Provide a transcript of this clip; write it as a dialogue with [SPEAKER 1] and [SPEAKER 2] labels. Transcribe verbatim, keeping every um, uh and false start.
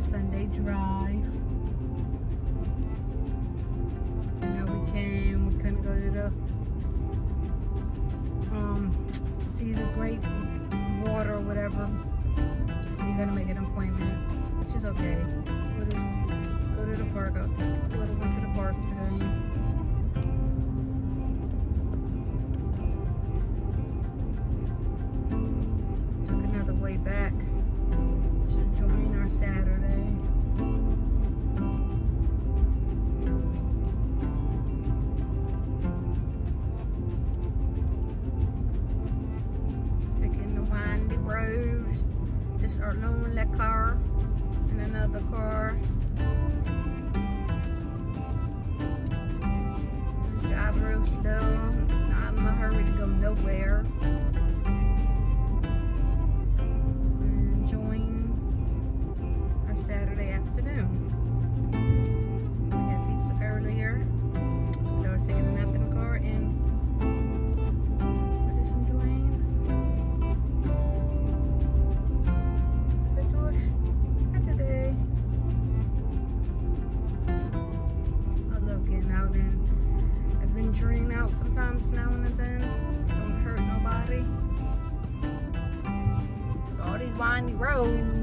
[SPEAKER 1] Sunday drive. You know, we came, we couldn't go to the, um, see the great water or whatever. So you gotta make an appointment, which is okay. We'll just go to the park. I'll take the little one to the park today. Took another way back. Should join our Saturday. Taking the windy road. Just our lonely car and another car. Drive real slow. Not in a hurry to go nowhere. Saturday afternoon. We had pizza earlier. We were taking a nap in the car and we're just enjoying the George Saturday. I love getting out and adventuring out sometimes now and then. Don't hurt nobody. All these windy roads.